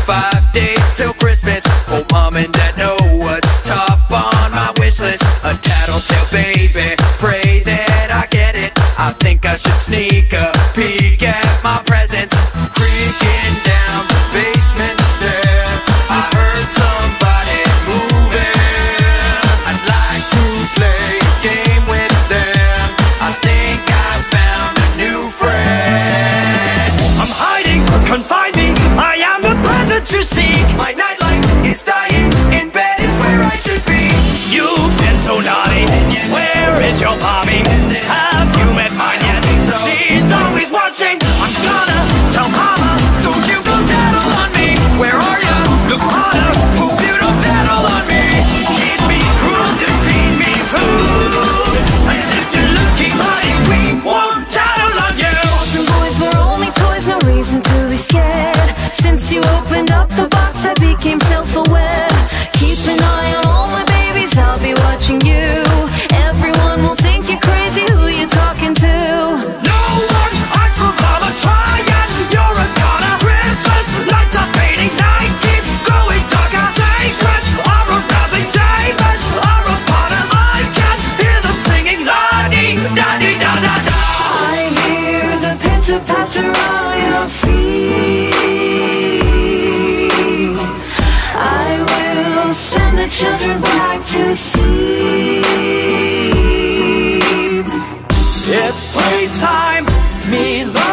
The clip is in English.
5 days till Christmas. Oh, mom and dad know what's top on my wish list. A tattletale baby, pray that I get it. I think I should sneak a peek at my presents. Creaking down the basement steps, I heard somebody moving. I'd like to play a game with them. I think I found a new friend. I'm hiding, confine me, I am the present you seek. My nightlife is dying, in bed is where I should be. You've been so naughty, where is your mommy? Have you met mine yet? She's always watching, I'm gonna tell mama. Don't you go tattle on me, where are you? Look harder, hope you don't tattle on me. Keep me cruel to feed me food, and if you're looking mighty, we won't tattle on you. Some boys were only toys, no reason to be scared. Since you opened up the box, I became self-aware. Keep an eye on all my babies, I'll be watching you. Everyone will think you're crazy, who you talking to? No one, I'm from mama, try and you're a goner. Christmas lights are fading, night keeps growing darker. Secrets are unraveling, demons are upon us. I can hear them singing la-dee-da-dee-da-da-da. I hear the pitter-patter on your feet. I will send the children back to sleep. It's playtime, me love.